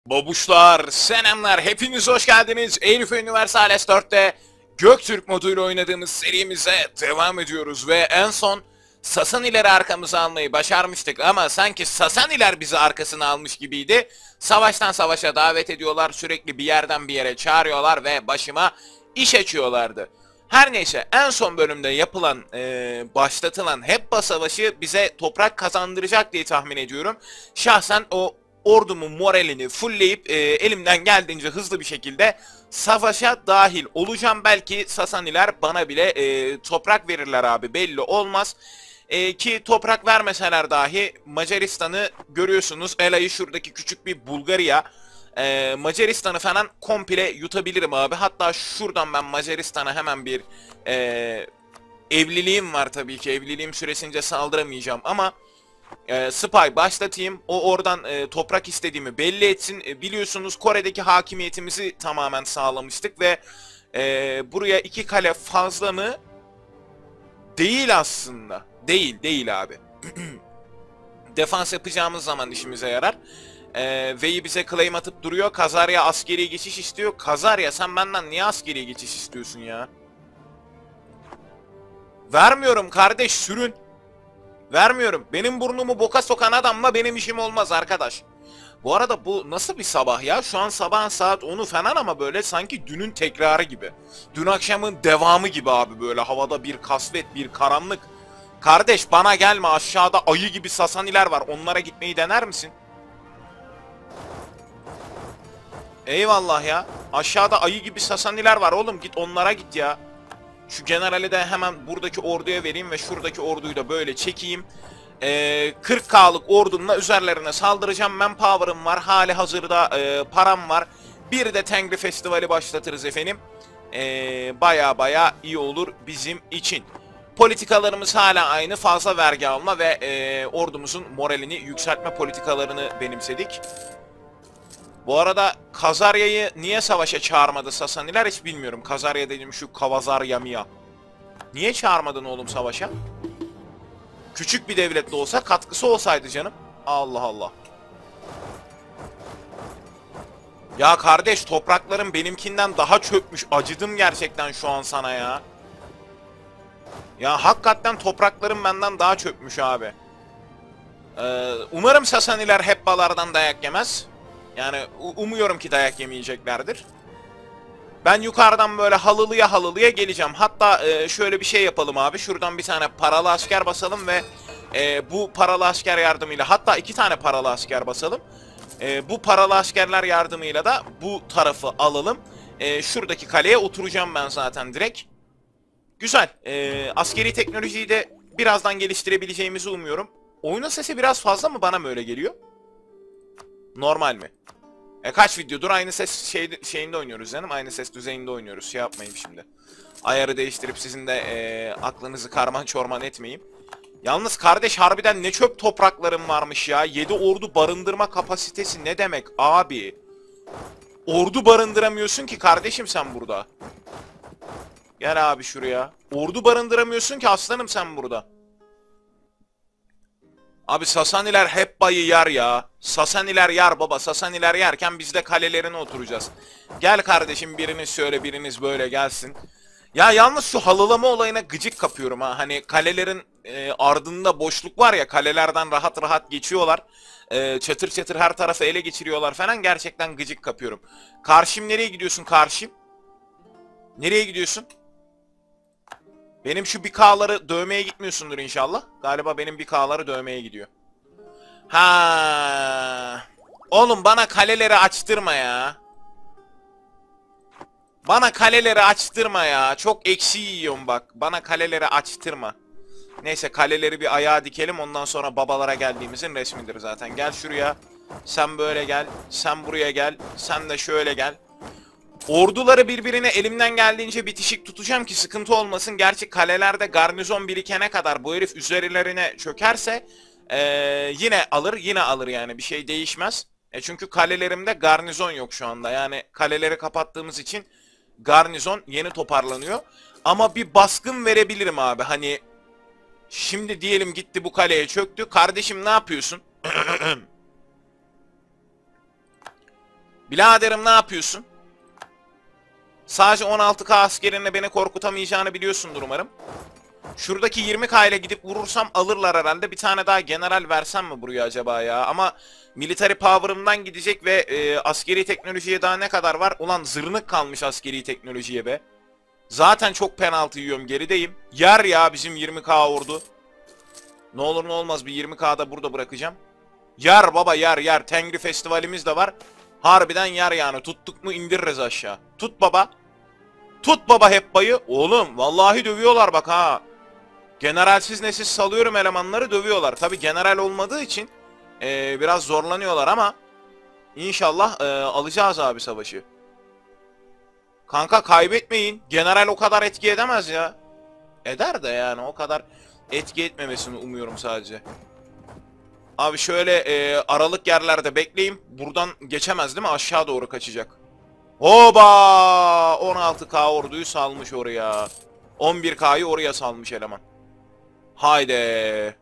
Babuşlar, selamlar, hepiniz hoş geldiniz. Elif Universalis 4'te Göktürk moduyla oynadığımız serimize devam ediyoruz ve en son Sasanileri arkamıza almayı başarmıştık ama sanki Sasaniler bizi arkasına almış gibiydi. Savaştan savaşa davet ediyorlar, sürekli bir yerden bir yere çağırıyorlar ve başıma iş açıyorlardı. Her neyse, en son bölümde yapılan, başlatılan Hebba Savaşı bize toprak kazandıracak diye tahmin ediyorum. Şahsen o ordumun moralini fullleyip elimden geldiğince hızlı bir şekilde savaşa dahil olacağım. Belki Sasaniler bana bile toprak verirler abi, belli olmaz. Ki toprak vermeseler dahi Macaristan'ı görüyorsunuz. Ela'yı şuradaki küçük bir Bulgarya. Macaristan'ı falan komple yutabilirim abi. Hatta şuradan ben Macaristan'a hemen bir evliliğim var tabii ki. Evliliğim süresince saldıramayacağım ama Spy başlatayım. O oradan toprak istediğimi belli etsin. Biliyorsunuz Kore'deki hakimiyetimizi tamamen sağlamıştık ve buraya 2 kale fazla mı? Değil aslında. Değil abi. Defans yapacağımız zaman işimize yarar. V'yi bize claim atıp duruyor. Kazarya askeri geçiş istiyor. Kazarya sen benden niye askeri geçiş istiyorsun ya? Vermiyorum kardeş, sürün. Vermiyorum. Benim burnumu boka sokan adamla benim işim olmaz arkadaş. Bu arada bu nasıl bir sabah ya? Şu an sabahın saat 10'u falan ama böyle sanki dünün tekrarı gibi. Dün akşamın devamı gibi abi, böyle havada bir kasvet, bir karanlık. Kardeş bana gelme, aşağıda ayı gibi Sasaniler var. Onlara gitmeyi dener misin? Eyvallah ya. Aşağıda ayı gibi Sasaniler var oğlum, git onlara git ya. Şu generali de hemen buradaki orduya vereyim ve şuradaki orduyu da böyle çekeyim. 40K'lık ordumla üzerlerine saldıracağım. Manpower'ım var. Hali hazırda param var. Bir de Tengri Festivali başlatırız efendim. Baya iyi olur bizim için. Politikalarımız hala aynı. Fazla vergi alma ve ordumuzun moralini yükseltme politikalarını benimsedik. Bu arada Kazarya'yı niye savaşa çağırmadı Sasaniler hiç bilmiyorum. Kazarya dediğim şu Kavazarya Mia. Niye çağırmadın oğlum savaşa? Küçük bir devlet de olsa katkısı olsaydı canım. Allah Allah. Ya kardeş, topraklarım benimkinden daha çökmüş. Acıdım gerçekten şu an sana ya. Ya hakikaten topraklarım benden daha çökmüş abi. Umarım Sasaniler Hebbalardan dayak yemez. Yani umuyorum ki dayak yemeyeceklerdir. Ben yukarıdan böyle halılıya halılıya geleceğim. Hatta şöyle bir şey yapalım abi. Şuradan bir tane paralı asker basalım ve bu paralı asker yardımıyla, hatta 2 tane paralı asker basalım. Bu paralı askerler yardımıyla da bu tarafı alalım. Şuradaki kaleye oturacağım ben zaten direkt. Güzel. Askeri teknolojiyi de birazdan geliştirebileceğimizi umuyorum. Oyunun sesi biraz fazla mı, bana mı öyle geliyor? Normal mi? Kaç videodur aynı ses şeyinde oynuyoruz canım. Aynı ses düzeyinde oynuyoruz. Şey yapmayayım şimdi. Ayarı değiştirip sizin de aklınızı karman çorman etmeyeyim. Yalnız kardeş harbiden ne çöp topraklarım varmış ya. 7 ordu barındırma kapasitesi ne demek abi? Ordu barındıramıyorsun ki kardeşim sen burada. Gel abi şuraya. Ordu barındıramıyorsun ki aslanım sen burada. Abi Sasaniler hep bayı yer ya. Sasaniler yer baba. Sasaniler yerken biz de kalelerine oturacağız. Gel kardeşim, biriniz şöyle biriniz böyle gelsin. Ya yalnız şu halılama olayına gıcık kapıyorum ha. Hani kalelerin ardında boşluk var ya, kalelerden rahat rahat geçiyorlar. Çatır çatır her tarafı ele geçiriyorlar falan. Gerçekten gıcık kapıyorum. Karşım nereye gidiyorsun karşım? Nereye gidiyorsun? Benim şu 1K'ları dövmeye gitmiyorsundur inşallah. Galiba benim 1K'ları dövmeye gidiyor. Ha. Oğlum bana kaleleri açtırma ya. Bana kaleleri açtırma ya. Çok eksi yiyorum bak. Bana kaleleri açtırma. Neyse, kaleleri bir ayağa dikelim, ondan sonra babalara geldiğimizin resmidir zaten. Gel şuraya. Sen böyle gel. Sen buraya gel. Sen de şöyle gel. Orduları birbirine elimden geldiğince bitişik tutacağım ki sıkıntı olmasın. Gerçi kalelerde garnizon birikene kadar bu herif üzerlerine çökerse yine alır yani, bir şey değişmez. Çünkü kalelerimde garnizon yok şu anda. Yani kaleleri kapattığımız için garnizon yeni toparlanıyor. Ama bir baskın verebilirim abi. Hani şimdi diyelim gitti bu kaleye çöktü. Kardeşim ne yapıyorsun? Biraderim ne yapıyorsun? Sadece 16K askerinle beni korkutamayacağını biliyorsundur umarım. Şuradaki 20K ile gidip vurursam alırlar herhalde. Bir tane daha general versem mi buraya acaba ya? Ama military power'ımdan gidecek ve askeri teknolojiye daha ne kadar var? Ulan zırnık kalmış askeri teknolojiye be. Zaten çok penaltı yiyorum, gerideyim. Yer ya bizim 20K ordu. Ne olur ne olmaz bir 20K'da burada bırakacağım. Yer baba, yer. Tengri festivalimiz de var. Harbiden yer yani. Tuttuk mu indiririz aşağı. Tut baba. Tut baba hep bayı. Oğlum vallahi dövüyorlar bak ha. Generalsiz nesiz salıyorum elemanları, dövüyorlar. Tabi general olmadığı için biraz zorlanıyorlar ama inşallah alacağız abi savaşı. Kanka kaybetmeyin. General o kadar etki edemez ya. Eder de yani o kadar etki etmemesini umuyorum sadece. Abi şöyle aralık yerlerde bekleyeyim. Buradan geçemez değil mi? Aşağı doğru kaçacak. Hoba! 16K orduyu salmış oraya. 11K'yı oraya salmış eleman. Haydi.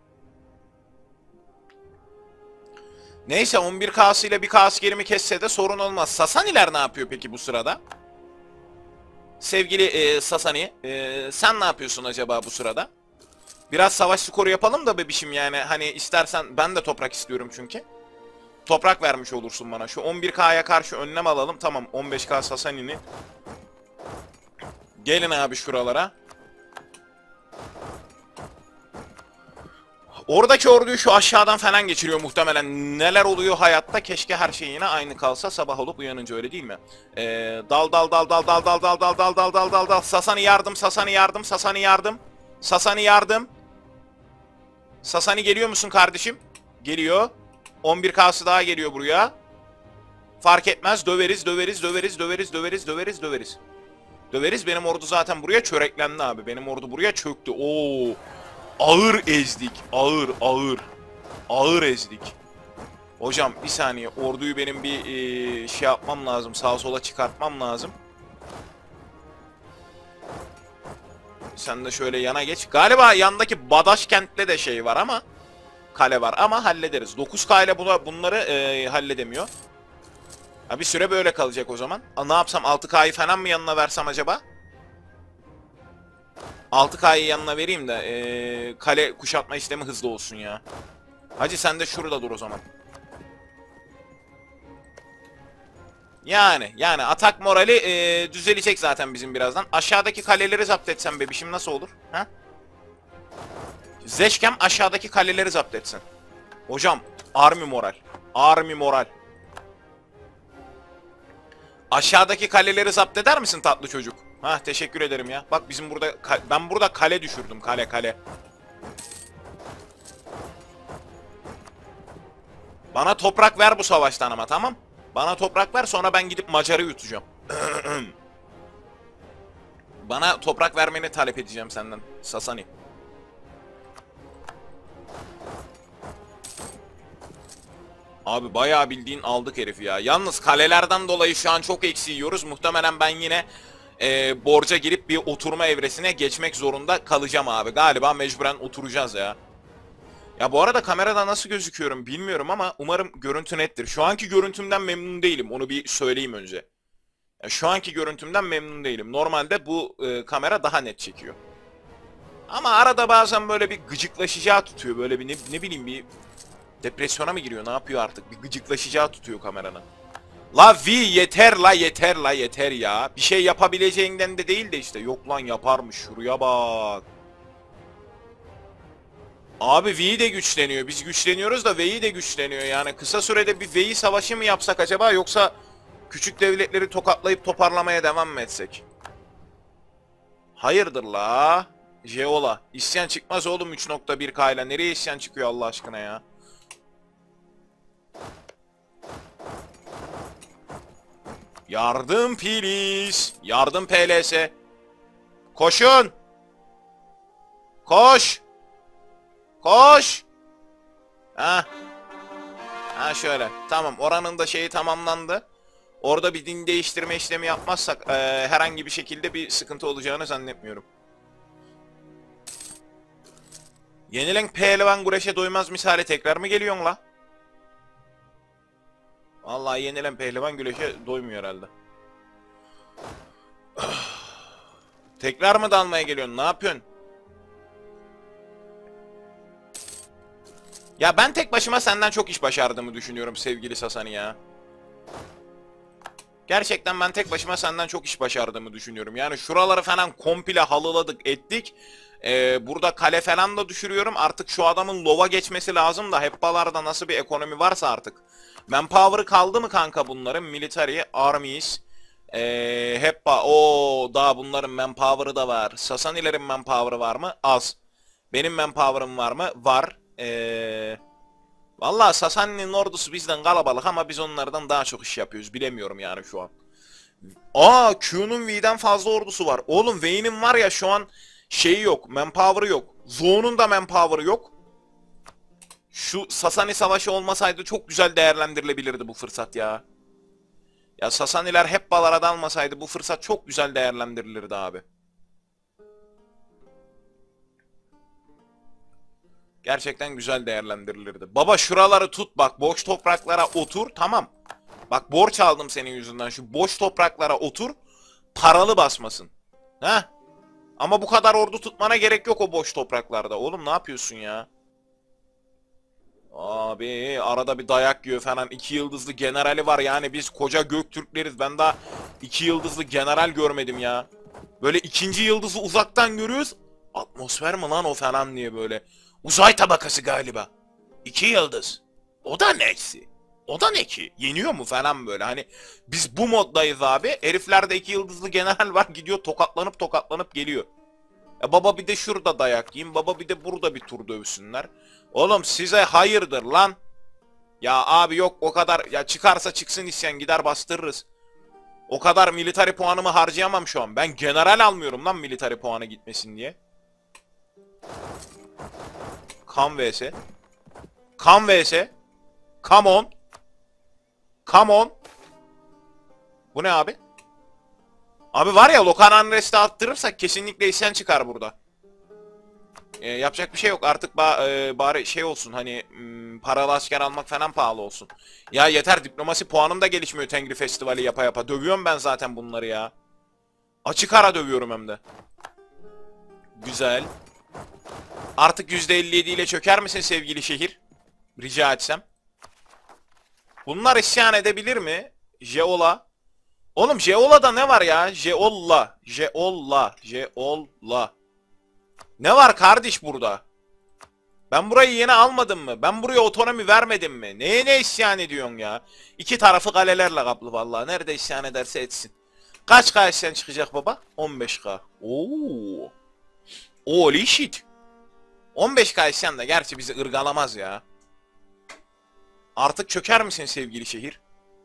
Neyse 11K'sıyla bir K askerimi kesse de sorun olmaz. Sasaniler ne yapıyor peki bu sırada? Sevgili Sasani, sen ne yapıyorsun acaba bu sırada? Biraz savaş skoru yapalım da bebişim yani. Hani istersen ben de toprak istiyorum çünkü. Toprak vermiş olursun bana. Şu 11K'ya karşı önlem alalım. Tamam 15K Sasani'ni. Gelin abi şuralara. Oradaki orduyu şu aşağıdan falan geçiriyor muhtemelen. Neler oluyor hayatta? Keşke her şey yine aynı kalsa. Sabah olup uyanınca, öyle değil mi? Dal. Sasani yardım, Sasani yardım, Sasani yardım. Sasani yardım. Sasani geliyor musun kardeşim? Geliyor. 11K'sı daha geliyor buraya. Fark etmez. Döveriz. Döveriz. Benim ordu zaten buraya çöreklendi abi. Benim ordu buraya çöktü. Oo. Ağır ezdik. Ağır ezdik. Hocam bir saniye. Orduyu benim bir şey yapmam lazım. Sağa sola çıkartmam lazım. Sen de şöyle yana geç. Galiba yandaki Badaş kentle de şey var ama. Kale var ama hallederiz. 9K ile bunları halledemiyor. Ha, bir süre böyle kalacak o zaman. Ne yapsam, 6K'yı falan mı yanına versem acaba? 6K'yı yanına vereyim de kale kuşatma işlemi hızlı olsun ya. Hacı sen de şurada dur o zaman. Yani atak morali düzelecek zaten bizim birazdan. Aşağıdaki kaleleri zapt etsem bebişim nasıl olur? Ha? Zeşkem aşağıdaki kaleleri zapt etsin. Hocam army moral. Aşağıdaki kaleleri zapt eder misin tatlı çocuk? Hah, teşekkür ederim ya. Bak bizim burada ben burada kale düşürdüm, kale. Bana toprak ver bu savaştan ama, tamam? Bana toprak ver, sonra ben gidip Macar'ı yutacağım. Bana toprak vermeni talep edeceğim senden Sasani. Abi bayağı bildiğin aldık herifi ya. Yalnız kalelerden dolayı şu an çok eksi yiyoruz. Muhtemelen ben yine borca girip bir oturma evresine geçmek zorunda kalacağım abi. Galiba mecburen oturacağız ya. Ya bu arada kamerada nasıl gözüküyorum bilmiyorum ama umarım görüntü nettir. Şu anki görüntümden memnun değilim. Onu bir söyleyeyim önce. Ya şu anki görüntümden memnun değilim. Normalde bu kamera daha net çekiyor. Ama arada bazen böyle bir gıcıklaşacağı tutuyor. Böyle bir ne bileyim, bir depresyona mı giriyor, ne yapıyor artık? Bir gıcıklaşacağı tutuyor kameranın. La V yeter ya. Bir şey yapabileceğinden de değil de işte. Yok lan yaparmış, şuraya bak. Abi V de güçleniyor. Biz güçleniyoruz da V'yi de güçleniyor. Yani kısa sürede bir V'yi savaşı mı yapsak acaba, yoksa küçük devletleri tokatlayıp toparlamaya devam mı etsek? Hayırdır la? Jeola. İsyan çıkmaz oğlum 3.1K ile. Nereye isyan çıkıyor Allah aşkına ya? Yardım please. Yardım PLS. Koşun. Koş. Koş. Ha. Ha şöyle. Tamam, oranın da şeyi tamamlandı. Orada bir din değiştirme işlemi yapmazsak herhangi bir şekilde bir sıkıntı olacağını zannetmiyorum. Yenilen pehlivan güreşe doymaz misali tekrar mı geliyorsun la? Vallahi yenilen pehlivan güreşe doymuyor herhalde. Tekrar mı dalmaya geliyorsun? Ne yapıyorsun? Ya ben tek başıma senden çok iş başardığımı düşünüyorum sevgili Sasani ya. Gerçekten ben tek başıma senden çok iş başardığımı düşünüyorum. Yani şuraları falan komple halıladık ettik. Burada kale falan da düşürüyorum. Artık şu adamın lova geçmesi lazım da Heppalarda nasıl bir ekonomi varsa artık. Manpower'ı kaldı mı kanka bunların? Military, Armies, Heppa. Oo, daha bunların manpower'ı da var. Sasanilerin manpower'ı var mı? Az. Benim manpower'ım var mı? Var. Vallahi Sasani'nin ordusu bizden kalabalık ama biz onlardan daha çok iş yapıyoruz. Bilemiyorum yani şu an. Aa, Q'nun V'den fazla ordusu var. Oğlum V'nin var ya şu an şeyi yok. Manpower'ı yok. Zo'nun da manpower'ı yok. Şu Sasani savaşı olmasaydı çok güzel değerlendirilebilirdi bu fırsat ya. Ya Sasaniler hep balara dalmasaydı bu fırsat çok güzel değerlendirilirdi abi. Gerçekten güzel değerlendirilirdi. Baba şuraları tut bak. Boş topraklara otur. Tamam. Bak borç aldım senin yüzünden. Şu boş topraklara otur. Paralı basmasın. Heh. Ama bu kadar ordu tutmana gerek yok o boş topraklarda. Oğlum ne yapıyorsun ya? Abi arada bir dayak yiyor falan. 2 yıldızlı generali var yani biz koca Göktürkleriz. Ben daha 2 yıldızlı general görmedim ya. Böyle ikinci yıldızı uzaktan görüyoruz. Atmosfer mi lan o falan diye böyle. Uzay tabakası galiba. 2 yıldız. O da neyse. O da ne ki? Yeniyor mu falan böyle. Hani biz bu moddayız abi. Heriflerde 2 yıldızlı general var. Gidiyor tokatlanıp geliyor. Baba bir de şurada dayak yiyin. Baba bir de burada bir tur dövsünler. Oğlum size hayırdır lan. Ya abi yok o kadar. Ya çıkarsa çıksın isyan gider bastırırız. O kadar military puanımı harcayamam şu an. Ben general almıyorum lan military puanı gitmesin diye. Kan vs. Kan vs. Come on. Come on. Bu ne abi? Abi var ya Lokan Unrest'i attırırsak kesinlikle isyan çıkar burada. Yapacak bir şey yok artık bari şey olsun hani paralı asker almak falan pahalı olsun. Ya yeter diplomasi puanım da gelişmiyor Tengri Festivali yapa yapa. Dövüyorum ben zaten bunları ya. Açık ara dövüyorum hem de. Güzel. Artık %57 ile çöker misin sevgili şehir? Rica etsem. Bunlar isyan edebilir mi? Jeola. Oğlum Jeola'da ne var ya? Jeolla. Jeolla. Jeolla. Ne var kardeş burada? Ben burayı yeni almadım mı? Ben buraya otonomi vermedim mi? Neye ne isyan ediyorsun ya? İki tarafı kalelerle kaplı vallahi. Nerede isyan ederse etsin. Kaç K isyan çıkacak baba? 15K. Oo. Holy shit. 15K isyan da gerçi bizi ırgalamaz ya. Artık çöker misin sevgili şehir?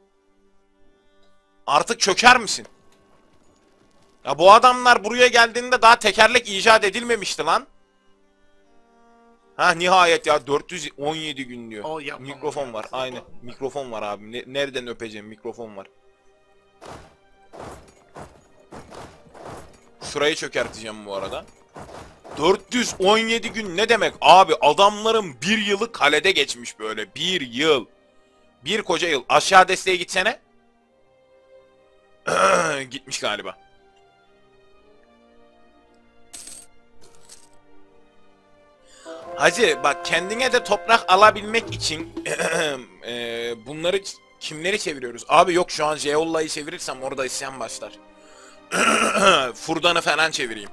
Artık çöker misin? Ya bu adamlar buraya geldiğinde daha tekerlek icat edilmemişti lan. Ha nihayet ya 417 gün diyor. Mikrofon var aynı. Mikrofon var abi. Nereden öpeceğim mikrofon var. Şurayı çökerteceğim bu arada. 417 gün ne demek abi? Adamların bir yılı kalede geçmiş böyle. Bir yıl. Bir koca yıl. Aşağı desteğe gitsene. Gitmiş galiba. Hacı bak kendine de toprak alabilmek için bunları kimleri çeviriyoruz? Abi yok şu an Jeolla'yı çevirirsem orada isyan başlar. Furdan'ı falan çevireyim.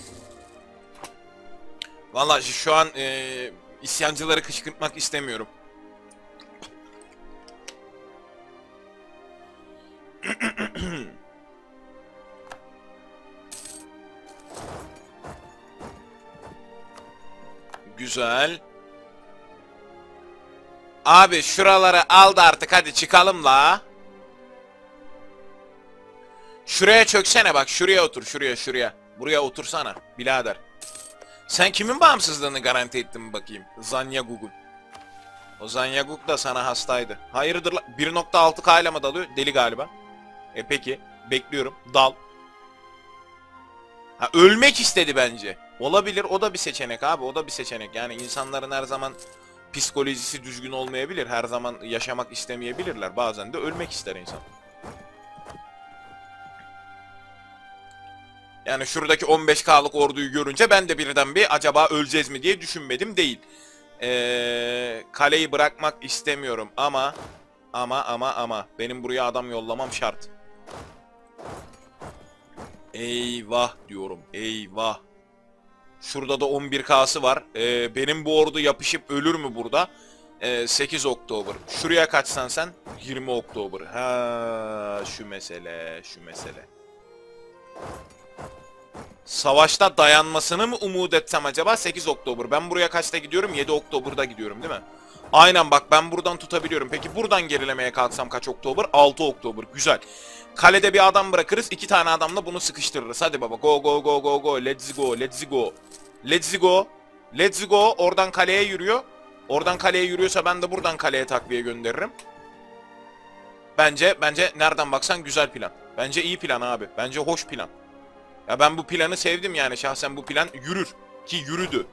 Vallahi şu an isyancıları kışkırtmak istemiyorum. Güzel. Abi şuraları al da artık hadi çıkalım la. Şuraya çöksene bak şuraya otur şuraya. Buraya otursana birader. Sen kimin bağımsızlığını garanti ettin bakayım? Zanyagug'un. O Zanyagug da sana hastaydı. Hayırdır la? 1.6K ile mi dalıyor? Deli galiba. Peki bekliyorum. Dal. Ha ölmek istedi bence. Olabilir o da bir seçenek abi o da bir seçenek. Yani insanların her zaman psikolojisi düzgün olmayabilir. Her zaman yaşamak istemeyebilirler. Bazen de ölmek ister insan. Yani şuradaki 15K'lık orduyu görünce ben de birden bir acaba öleceğiz mi diye düşünmedim değil. Kaleyi bırakmak istemiyorum ama benim buraya adam yollamam şart. Eyvah diyorum, eyvah. Şurada da 11K'sı var. Benim bu ordu yapışıp ölür mü burada? 8 Oktober. Şuraya kaçsan sen? 20 Oktober. Ha, şu mesele. Savaşta dayanmasını mı umut etsem acaba? 8 Oktober. Ben buraya kaçta gidiyorum? 7 Oktober'da gidiyorum değil mi? Aynen bak ben buradan tutabiliyorum. Peki buradan gerilemeye kalksam kaç Oktober? 6 Oktober. Güzel. Kalede bir adam bırakırız. 2 tane adamla bunu sıkıştırırız. Hadi baba. Go go go go go. Let's go. Let's go. Let's go. Let's go. Oradan kaleye yürüyor. Oradan kaleye yürüyorsa ben de buradan kaleye takviye gönderirim. Bence nereden baksan güzel plan. Bence iyi plan abi. Bence hoş plan. Ya ben bu planı sevdim yani. Şahsen bu plan yürür. Ki yürüdü.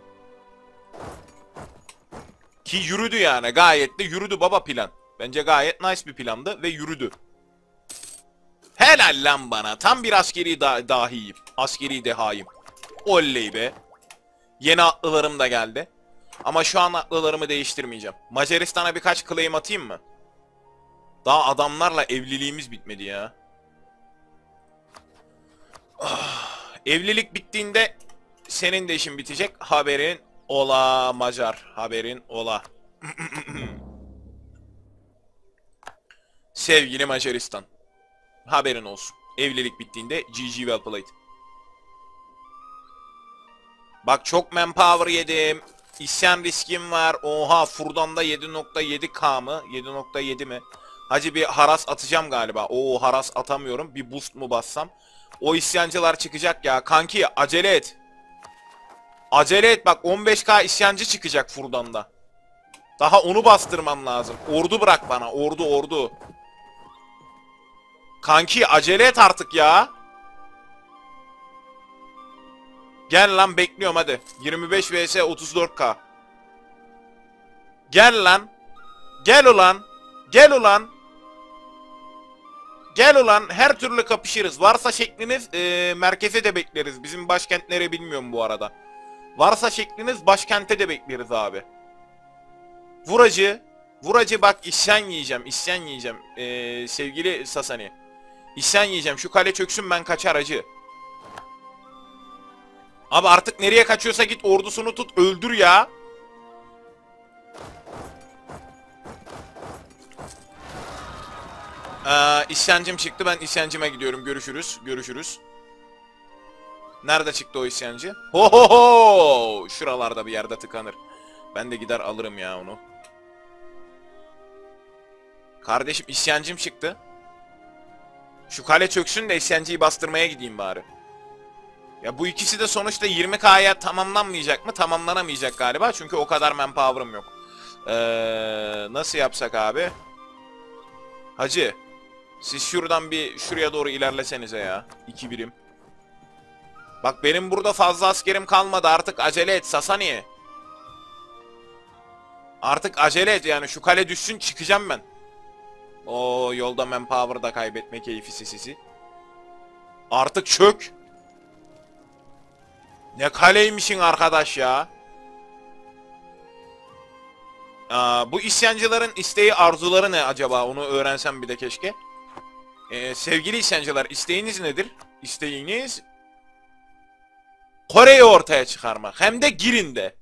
Ki yürüdü yani. Gayet de yürüdü baba plan. Bence gayet nice bir plandı ve yürüdü. Helal lan bana. Tam bir askeri dahiyim. Askeri dehayım. Oley be. Yeni atlılarım da geldi. Ama şu an atlılarımı değiştirmeyeceğim. Macaristan'a birkaç claim atayım mı? Daha adamlarla evliliğimiz bitmedi ya. Evlilik bittiğinde senin de işin bitecek. Haberin ola Macar. Haberin ola. Sevgili Macaristan. Haberin olsun. Evlilik bittiğinde GG well played. Bak çok manpower yedim. İsyan riskim var. Oha Furdan'da 7.7K mı? 7.7 mi? Hacı bir haras atacağım galiba. Oo haras atamıyorum. Bir boost mu bassam? O isyancılar çıkacak ya. Kanki acele et. Acele et bak 15K isyancı çıkacak Furdan'da. Daha onu bastırmam lazım. Ordu bırak bana. Ordu. Kanki acele et artık ya. Gel lan bekliyorum hadi. 25 vs 34K. Gel lan. Gel ulan. Gel ulan. Gel ulan. Her türlü kapışırız. Varsa şekliniz merkeze de bekleriz. Bizim başkentlere bilmiyorum bu arada. Varsa şekliniz başkente de bekleriz abi. Vuracı. Vuracı bak isyan yiyeceğim. Sevgili Sasani. İsyan yiyeceğim. Şu kale çöksün ben kaçar acı. Abi artık nereye kaçıyorsa git ordusunu tut öldür ya. İsyancım çıktı. Ben isyancıma gidiyorum. Görüşürüz. Nerede çıktı o isyancı? Ho! Şuralarda bir yerde tıkanır. Ben de gider alırım ya onu. Kardeşim isyancım çıktı. Şu kale çöksün de isyancıyı bastırmaya gideyim bari. Ya bu ikisi de sonuçta 20K'ya tamamlanmayacak mı? Tamamlanamayacak galiba. Çünkü o kadar manpower'ım yok. Nasıl yapsak abi? Hacı. Siz şuradan bir şuraya doğru ilerlesenize ya. 2 birim. Bak benim burada fazla askerim kalmadı. Artık acele et Sasani. Artık acele et yani. Şu kale düşsün çıkacağım ben. O yolda manpower da kaybetme keyfi sisi. Artık çök. Ne kaleymişsin arkadaş ya. Bu isyancıların isteği arzuları ne acaba? Onu öğrensem bir de keşke. Sevgili isyancılar isteğiniz nedir? İsteğiniz Kore'yi ortaya çıkarmak. Hem de Girin'de.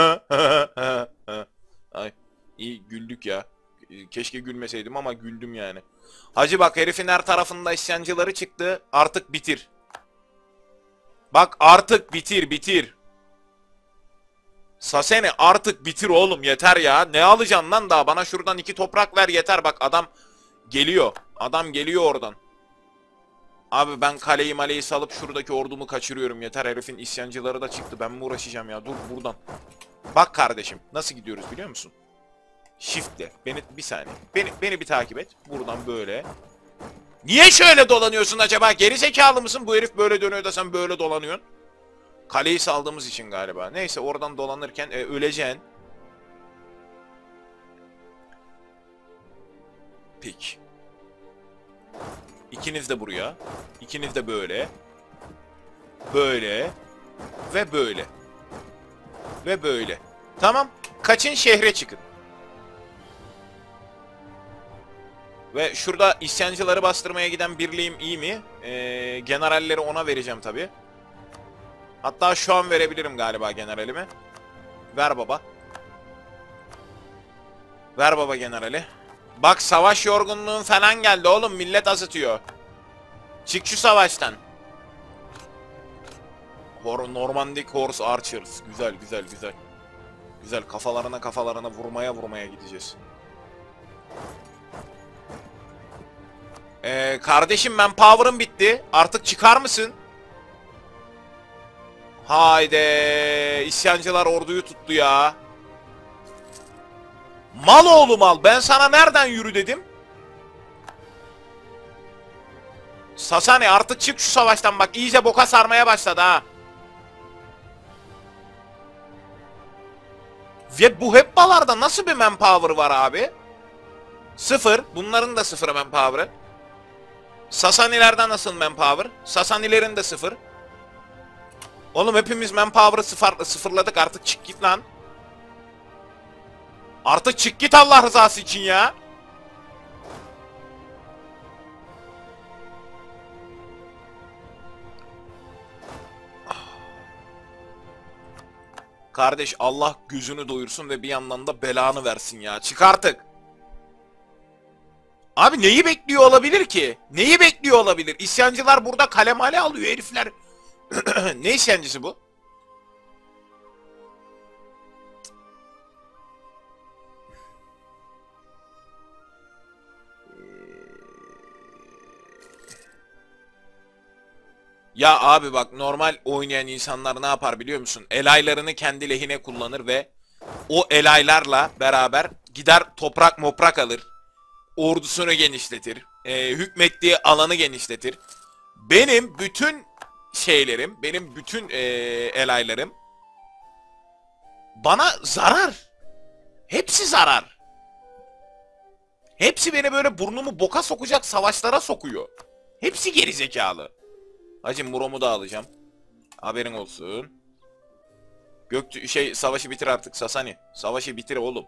Ay, iyi güldük ya. Keşke gülmeseydim ama güldüm yani. Hacı bak herifin her tarafında isyancıları çıktı. Artık bitir. Bak artık bitir. Sasene artık bitir oğlum yeter ya. Ne alacaksın lan daha? Bana şuradan 2 toprak ver yeter. Bak adam geliyor. Adam geliyor oradan. Abi ben kaleyi maleyi salıp şuradaki ordumu kaçırıyorum. Yeter herifin isyancıları da çıktı. Ben mi uğraşacağım ya? Dur buradan. Bak kardeşim nasıl gidiyoruz biliyor musun? Shift'le. Beni bir saniye. Beni bir takip et. Buradan böyle. Niye şöyle dolanıyorsun acaba? Geri zekalı mısın? Bu herif böyle dönüyor da sen böyle dolanıyorsun. Kaleyi saldığımız için galiba. Neyse oradan dolanırken öleceksin. Pik. İkiniz de buraya. İkiniz de böyle. Böyle. Ve böyle. Ve böyle. Tamam. Kaçın şehre çıkın. Ve şurada isyancıları bastırmaya giden birliğim iyi mi? Generalleri ona vereceğim tabi. Hatta şu an verebilirim galiba generalimi. Ver baba. Ver baba generali. Bak savaş yorgunluğun falan geldi oğlum. Millet azıtıyor. Çık şu savaştan. Normandic Horse Archers. Güzel güzel güzel. Güzel kafalarına vurmaya gideceğiz. Kardeşim manpower'ım bitti. Artık çıkar mısın? Haydi. İsyancılar orduyu tuttu ya. Mal oğlu mal. Ben sana nereden yürü dedim? Sasani artık çık şu savaştan bak. İyice boka sarmaya başladı ha. Ve bu heppalarda nasıl bir manpower var abi? Sıfır. Bunların da sıfır manpower'ı. Sasanilerden nasıl manpower? Sasanilerin de sıfır. Oğlum hepimiz manpower'ı sıfırladık. Artık çık git lan. Artık çık git Allah rızası için ya. Kardeş Allah gözünü doyursun ve bir yandan da belanı versin ya. Çık artık. Abi neyi bekliyor olabilir ki? Neyi bekliyor olabilir? İsyancılar burada kalemale alıyor herifler. Ne isyancısı bu? Ya abi bak normal oynayan insanlar ne yapar biliyor musun? Elaylarını kendi lehine kullanır ve o elaylarla beraber gider toprak moprak alır. Ordusunu genişletir. Hükmettiği alanı genişletir. Benim bütün şeylerim, benim bütün elaylarım bana zarar. Hepsi zarar. Hepsi beni böyle burnumu boka sokacak savaşlara sokuyor. Hepsi gerizekalı. Hacı Murom'u da alacağım. Haberin olsun. Savaşı bitir artık Sasani. Savaşı bitir oğlum.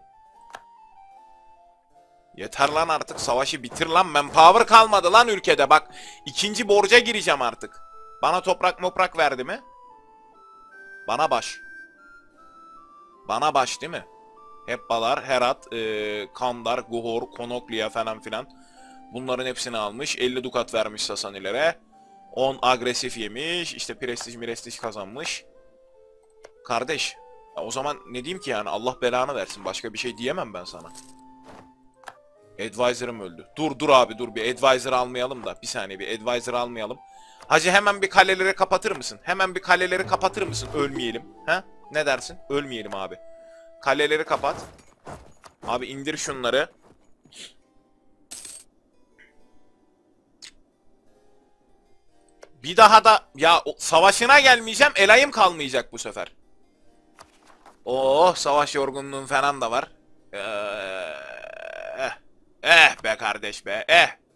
Yeter lan artık savaşı bitir lan. Manpower kalmadı lan ülkede bak. İkinci borca gireceğim artık. Bana toprak moprak verdi mi? Bana baş. Bana baş değil mi? Hepbalar, Herat, Kandar, Guhor, Konokliya falan filan. Bunların hepsini almış. 50 dukat vermiş Sasanilere. 10 agresif yemiş. İşte prestij kazanmış. Kardeş. O zaman ne diyeyim ki yani Allah belanı versin. Başka bir şey diyemem ben sana. Advisor'ım öldü. Dur abi dur bir advisor almayalım da. Bir saniye bir advisor almayalım. Hacı hemen bir kaleleri kapatır mısın? Hemen bir kaleleri kapatır mısın? Ölmeyelim. He? Ne dersin? Ölmeyelim abi. Kaleleri kapat. Abi indir şunları. Bir daha da ya savaşına gelmeyeceğim. Elayım kalmayacak bu sefer. Oh savaş yorgunluğun falan da var. Be kardeş be.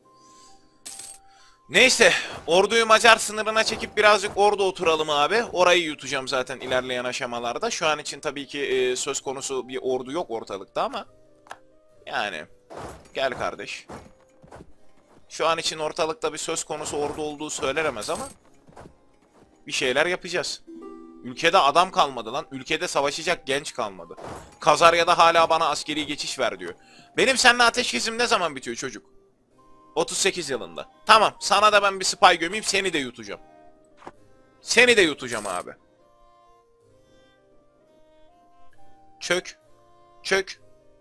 Neyse orduyu Macar sınırına çekip birazcık orada oturalım abi. Orayı yutacağım zaten ilerleyen aşamalarda. Şu an için tabii ki söz konusu bir ordu yok ortalıkta ama. Yani gel kardeş. Şu an için ortalıkta bir söz konusu ordu olduğu söylenemez ama. Bir şeyler yapacağız. Ülkede adam kalmadı lan. Ülkede savaşacak genç kalmadı. Kazarya'da hala bana askeri geçiş ver diyor. Benim seninle ateşkesim ne zaman bitiyor çocuk? 38 yılında. Tamam sana da ben bir spy gömeyim seni de yutacağım. Seni de yutacağım abi. Çök. Çök.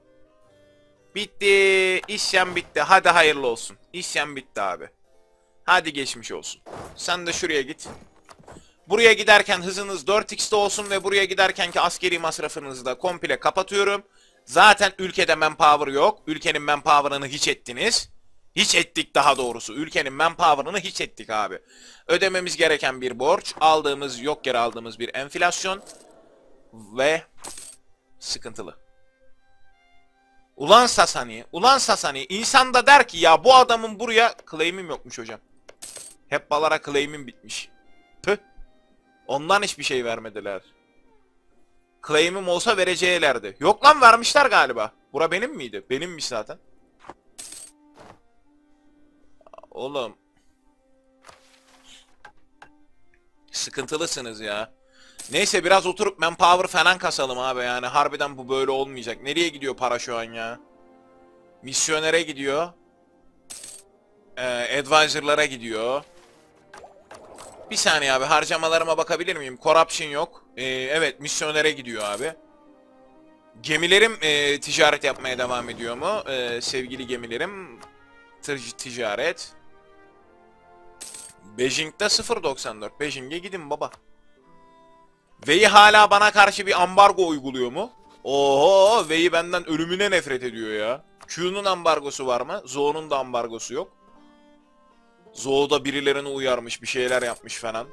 Bitti. İsyan bitti. Hadi hayırlı olsun. İsyan bitti abi. Hadi geçmiş olsun. Sen de şuraya git. Buraya giderken hızınız 4x'te olsun ve buraya giderkenki askeri masrafınızı da komple kapatıyorum. Zaten ülkede manpower yok. Ülkenin manpower'ını hiç ettiniz. Hiç ettik daha doğrusu. Ülkenin manpower'ını hiç ettik abi. Ödememiz gereken bir borç. Aldığımız yok yere aldığımız bir enflasyon. Ve sıkıntılı. Ulan Sasani, ulan Sasani. İnsan da der ki ya bu adamın buraya claim'im yokmuş hocam. Hep balara claim'im bitmiş. Tüh. Ondan hiçbir şey vermediler. Claim'im olsa vereceğilerdi. Yok lan vermişler galiba. Bura benim miydi? Benimmiş zaten. Oğlum. Sıkıntılısınız ya. Neyse biraz oturup manpower falan kasalım abi yani. Harbiden bu böyle olmayacak. Nereye gidiyor para şu an ya? Misyonere gidiyor. Advisor'lara gidiyor. Bir saniye abi harcamalarıma bakabilir miyim? Corruption yok. Evet misyonere gidiyor abi. Gemilerim ticaret yapmaya devam ediyor mu? Sevgili gemilerim. Ticaret. Beijing'de 0.94. Beijing'e gidin baba. Vey hala bana karşı bir ambargo uyguluyor mu? Oho, Vey benden ölümüne nefret ediyor ya. Q'nun ambargosu var mı? Zoo'nun da ambargosu yok. Zoo'da birilerini uyarmış, bir şeyler yapmış falan.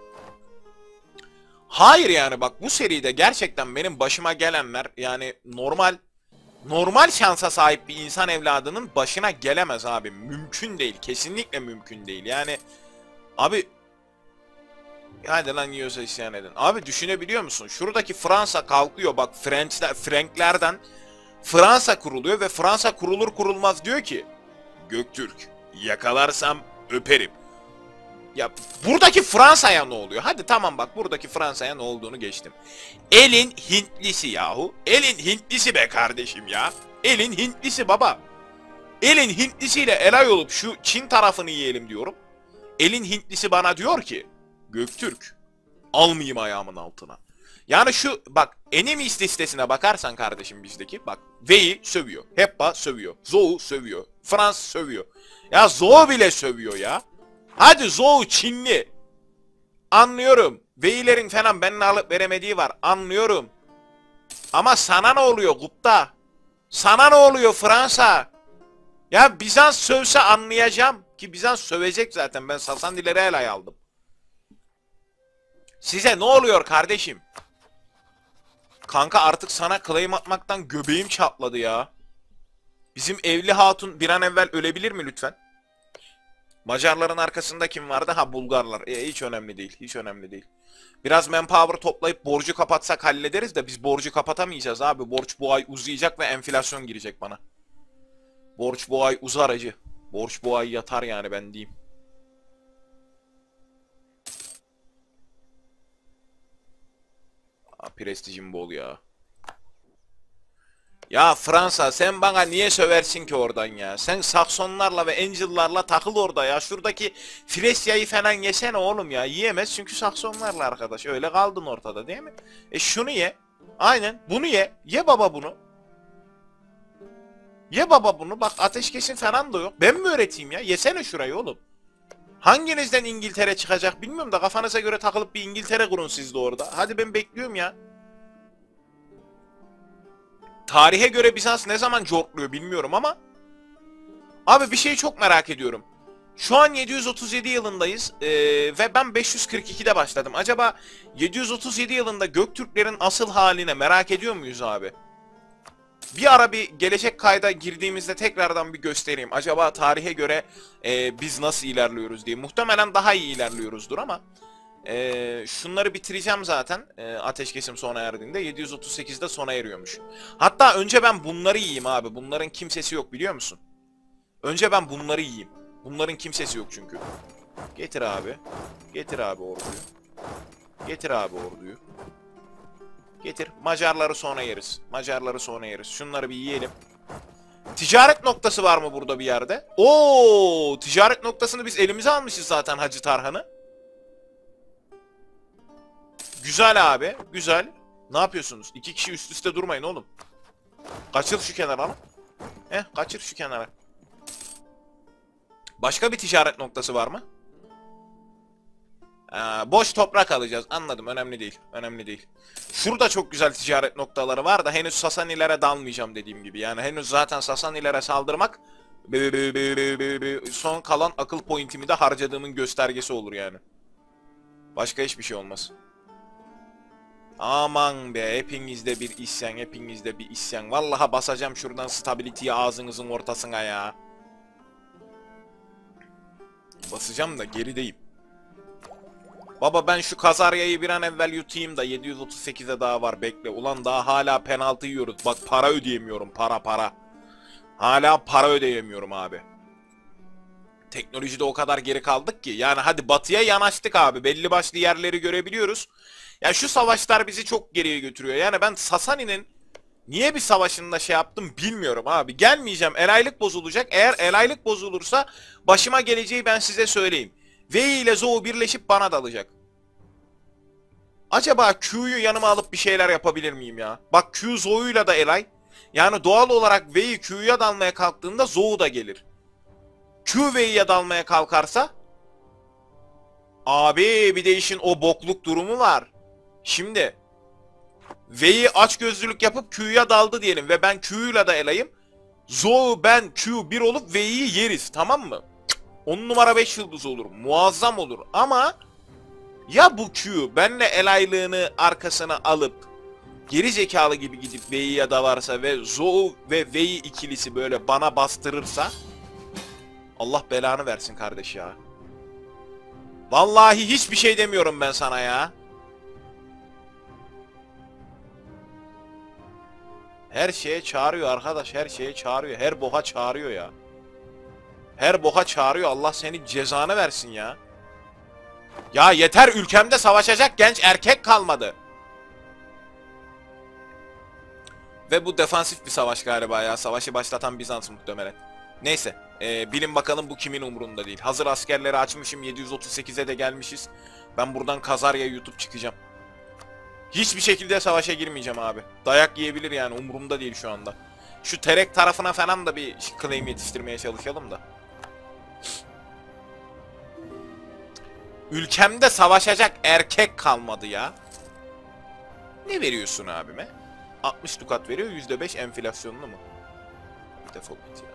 Hayır yani bak bu seride gerçekten benim başıma gelenler yani normal şansa sahip bir insan evladının başına gelemez abi. Mümkün değil. Kesinlikle mümkün değil. Yani abi hadi lan yiyorsa isyan edin. Abi düşünebiliyor musun? Şuradaki Fransa kalkıyor bak Franklerden Fransa kuruluyor ve Fransa kurulur kurulmaz diyor ki Göktürk yakalarsam öperim. Ya buradaki Fransa'ya ne oluyor? Hadi tamam bak buradaki Fransa'ya ne olduğunu geçtim. Elin Hintlisi yahu. Elin Hintlisi be kardeşim ya. Elin Hintlisi baba. Elin Hintlisiyle elay olup şu Çin tarafını yiyelim diyorum. Elin Hintlisi bana diyor ki Göktürk almayayım ayağımın altına. Yani şu bak enemy listesine bakarsan kardeşim bizdeki bak Vey'i sövüyor. Heppa sövüyor. Zhou sövüyor. Frans sövüyor. Ya Zhou bile sövüyor ya. Hadi Zhou Çinli. Anlıyorum. Vey'ilerin falan benimle alıp veremediği var. Anlıyorum. Ama sana ne oluyor Gupta? Sana ne oluyor Fransa? Ya Bizans sövse anlayacağım. Ki Bizans sövecek zaten. Ben Sasanilere el aldım. Size ne oluyor kardeşim? Kanka artık sana claim atmaktan göbeğim çatladı ya. Bizim evli hatun bir an evvel ölebilir mi lütfen? Macarların arkasında kim vardı? Ha Bulgarlar. Hiç önemli değil. Hiç önemli değil. Biraz manpower toplayıp borcu kapatsak hallederiz de biz borcu kapatamayacağız abi. Borç bu ay uzayacak ve enflasyon girecek bana. Borç bu ay uzar acı. Borç bu ay yatar yani ben diyeyim. Prestijim bol ya. Ya Fransa sen bana niye söversin ki oradan ya? Sen Saksonlarla ve Angel'larla takıl orada ya. Şuradaki Fresya'yı falan yesene oğlum ya. Yiyemez çünkü Saksonlarla arkadaş. Öyle kaldın ortada değil mi? Şunu ye. Aynen bunu ye. Ye baba bunu. Ye baba bunu. Bak ateşkesin falan da yok. Ben mi öğreteyim ya? Yesene şurayı oğlum. Hanginizden İngiltere çıkacak bilmiyorum da kafanıza göre takılıp bir İngiltere kurun siz de orada. Hadi ben bekliyorum ya. Tarihe göre Bizans ne zaman cortluyor bilmiyorum ama abi bir şeyi çok merak ediyorum. Şu an 737 yılındayız ve ben 542'de başladım. Acaba 737 yılında Göktürklerin asıl haline merak ediyor muyuz abi? Bir ara bir gelecek kayda girdiğimizde tekrardan bir göstereyim. Acaba tarihe göre biz nasıl ilerliyoruz diye. Muhtemelen daha iyi ilerliyoruzdur ama şunları bitireceğim zaten ateşkesim sona erdiğinde. 738'de sona eriyormuş. Hatta önce ben bunları yiyeyim abi. Bunların kimsesi yok biliyor musun? Önce ben bunları yiyeyim. Bunların kimsesi yok çünkü. Getir abi. Getir abi orduyu. Getir abi orduyu. Getir. Macarları sonra yeriz. Macarları sonra yeriz. Şunları bir yiyelim. Ticaret noktası var mı burada bir yerde? Oo, ticaret noktasını biz elimize almışız zaten Hacı Tarhan'ı. Güzel abi. Güzel. Ne yapıyorsunuz? İki kişi üst üste durmayın oğlum. Kaçır şu kenara lan. Kaçır şu kenara. Başka bir ticaret noktası var mı? Boş toprak alacağız. Anladım. Önemli değil. Önemli değil. Şurada çok güzel ticaret noktaları var da henüz Sasanilere dalmayacağım dediğim gibi. Yani henüz zaten Sasanilere saldırmak son kalan akıl pointimi de harcadığımın göstergesi olur yani. Başka hiçbir şey olmaz. Aman be, hepinizde bir isyan, hepinizde bir isyan. Vallahi basacağım şuradan stability'yi ağzınızın ortasına ya. Basacağım da gerideyim. Baba ben şu Kazarya'yı bir an evvel yutayım da 738'e daha var, bekle. Ulan daha hala penaltı yiyoruz. Bak para ödeyemiyorum, para. Hala para ödeyemiyorum abi. Teknolojide o kadar geri kaldık ki. Yani hadi batıya yanaştık abi. Belli başlı yerleri görebiliyoruz. Ya şu savaşlar bizi çok geriye götürüyor. Yani ben Sasani'nin niye bir savaşında şey yaptım bilmiyorum abi. Gelmeyeceğim. Elaylık bozulacak. Eğer elaylık bozulursa başıma geleceği ben size söyleyeyim. Vei ile Zou birleşip bana dalacak. Acaba Q'yu yanıma alıp bir şeyler yapabilir miyim ya? Bak Q Zou'yla da elay. Yani doğal olarak Vei Q'ya dalmaya kalktığında Zou da gelir. Q Vei'ye dalmaya kalkarsa abi bir de işin o bokluk durumu var. Şimdi V'yi açgözlülük yapıp Q'ya daldı diyelim ve ben Q'yla da elayım. Zou ben Q bir olup V'yi yeriz, tamam mı? 10 numara 5 yıldız olur. Muazzam olur ama ya bu Q benle elaylığını arkasına alıp geri zekalı gibi gidip V'ye dalarsa ve Zou ve V'yi ikilisi böyle bana bastırırsa Allah belanı versin kardeş ya. Vallahi hiçbir şey demiyorum ben sana ya. Her şeye çağırıyor arkadaş, her şeye çağırıyor. Her boğa çağırıyor ya. Her boğa çağırıyor, Allah senin cezanı versin ya. Ya yeter, ülkemde savaşacak genç erkek kalmadı. Ve bu defansif bir savaş galiba ya. Savaşı başlatan Bizans muhtemelen. Neyse. Bilin bakalım bu kimin umurunda değil. Hazır askerleri açmışım. 738'e de gelmişiz. Ben buradan Kazarya'yı yutup çıkacağım. Hiçbir şekilde savaşa girmeyeceğim abi. Dayak yiyebilir yani, umurumda değil şu anda. Şu Terek tarafına falan da bir claim yetiştirmeye çalışalım da. Ülkemde savaşacak erkek kalmadı ya. Ne veriyorsun abime? 60 dukat veriyor, %5 enflasyonlu mu? Defol git ya.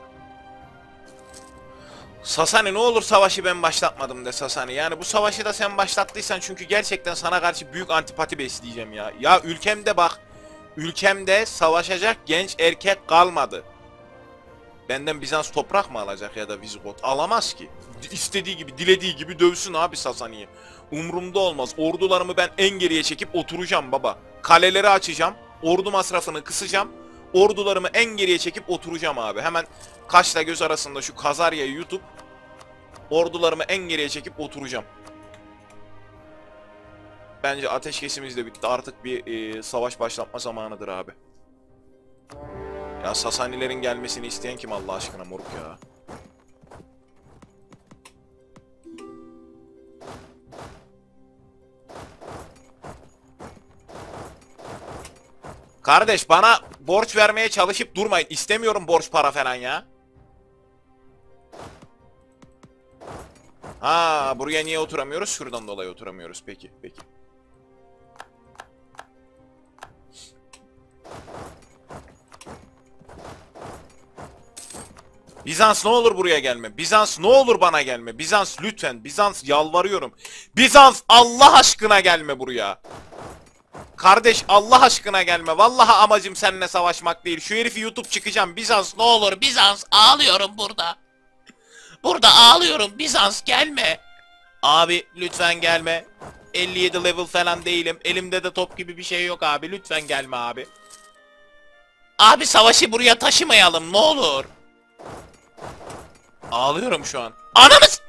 Sasani ne olur savaşı ben başlatmadım de Sasani. Yani bu savaşı da sen başlattıysan çünkü gerçekten sana karşı büyük antipati besleyeceğim ya. Ya ülkemde bak. Ülkemde savaşacak genç erkek kalmadı. Benden Bizans toprak mı alacak ya da Vizigot? Alamaz ki. İstediği gibi, dilediği gibi dövsün abi Sasani'yi. Umurumda olmaz. Ordularımı ben en geriye çekip oturacağım baba. Kaleleri açacağım. Ordu masrafını kısacağım. Ordularımı en geriye çekip oturacağım abi. Hemen kaşla göz arasında şu Kazarya'yı yutup ordularımı en geriye çekip oturacağım. Bence ateşkesimiz de bitti. Artık bir savaş başlatma zamanıdır abi. Ya Sasanilerin gelmesini isteyen kim Allah aşkına moruk ya? Kardeş bana borç vermeye çalışıp durmayın. İstemiyorum borç para falan ya. Ha, buraya niye oturamıyoruz? Şuradan dolayı oturamıyoruz. Peki. Bizans ne olur buraya gelme. Bizans ne olur bana gelme. Bizans lütfen. Bizans yalvarıyorum. Bizans Allah aşkına gelme buraya. Kardeş Allah aşkına gelme. Vallahi amacım seninle savaşmak değil. Şu herifi yutup çıkacağım. Bizans ne olur. Bizans ağlıyorum burada. Burada ağlıyorum. Bizans gelme. Abi lütfen gelme. 57 level falan değilim. Elimde de top gibi bir şey yok abi. Lütfen gelme abi. Abi savaşı buraya taşımayalım ne olur. Ağlıyorum şu an. Ananız!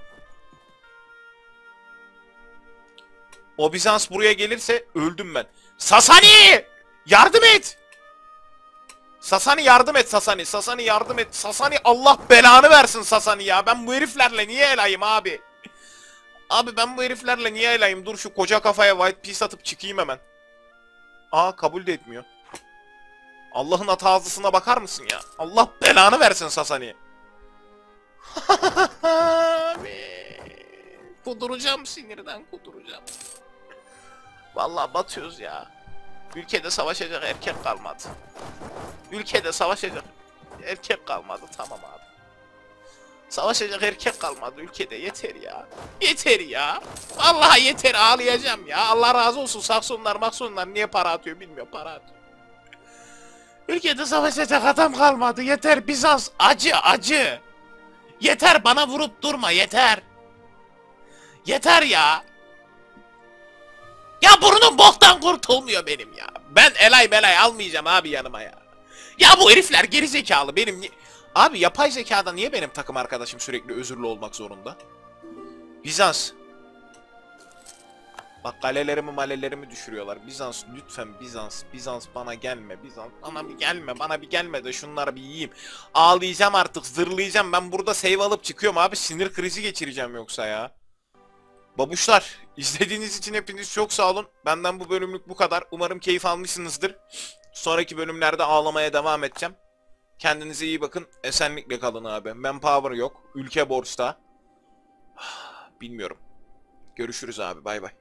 O Bizans buraya gelirse öldüm ben. Sasani! Yardım et! Sasani yardım et Sasani. Sasani yardım et. Sasani Allah belanı versin Sasani ya. Ben bu heriflerle niye elayım abi? Abi ben bu heriflerle niye elayım? Dur şu koca kafaya white piece atıp çıkayım hemen. Aa kabul de etmiyor. Allah'ın hatazlısına bakar mısın ya? Allah belanı versin Sasani. Kuduracağım sinirden kuduracağım. Vallahi batıyoruz ya. Ülkede savaşacak erkek kalmadı. Ülkede savaşacak erkek kalmadı, tamam abi. Savaşacak erkek kalmadı ülkede, yeter ya. Yeter ya. Vallahi yeter, ağlayacağım ya. Allah razı olsun, Saksonlar Maksonlar niye para atıyor bilmiyorum, para atıyor. Ülkede savaşacak adam kalmadı, yeter Bizans, acı acı. Yeter, bana vurup durma, yeter. Yeter ya. Ya burnum boktan kurtulmuyor benim ya. Ben elay belay almayacağım abi yanıma ya. Ya bu herifler geri zekalı benim. Abi yapay zekada niye benim takım arkadaşım sürekli özürlü olmak zorunda? Bizans. Bak kalelerimi malelerimi düşürüyorlar. Bizans lütfen, Bizans. Bizans bana gelme. Bizans bana bir gelme. Bana bir gelme de şunları bir yiyeyim. Ağlayacağım artık, zırlayacağım. Ben burada save alıp çıkıyorum abi. Sinir krizi geçireceğim yoksa ya. Babuşlar, izlediğiniz için hepiniz çok sağ olun. Benden bu bölümlük bu kadar. Umarım keyif almışsınızdır. Sonraki bölümlerde ağlamaya devam edeceğim. Kendinize iyi bakın. Esenlikle kalın abi. Manpower yok. Ülke borçta. Bilmiyorum. Görüşürüz abi. Bay bay.